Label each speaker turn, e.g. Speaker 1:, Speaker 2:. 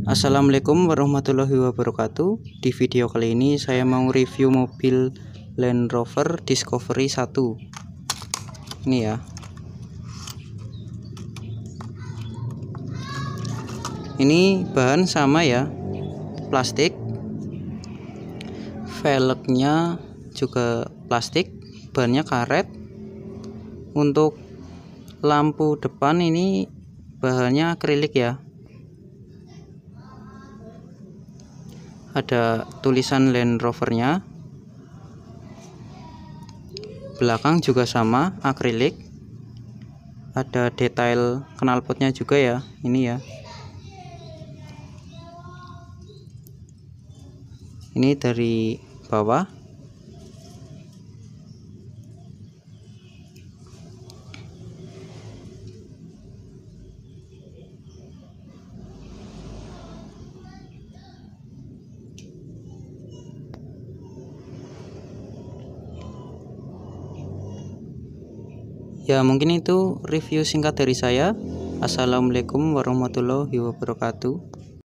Speaker 1: Assalamualaikum warahmatullahi wabarakatuh. Di video kali ini saya mau review mobil Land Rover Discovery 1. Ini ya. Ini bahan sama ya, plastik. Velgnya juga plastik, bannya karet. Untuk lampu depan ini bahannya akrilik ya. Ada tulisan Land Rovernya. Belakang juga sama, akrilik. Ada detail knalpotnya juga ya, ini ya. Ini dari bawah. Ya, mungkin itu review singkat dari saya. Assalamualaikum warahmatullahi wabarakatuh.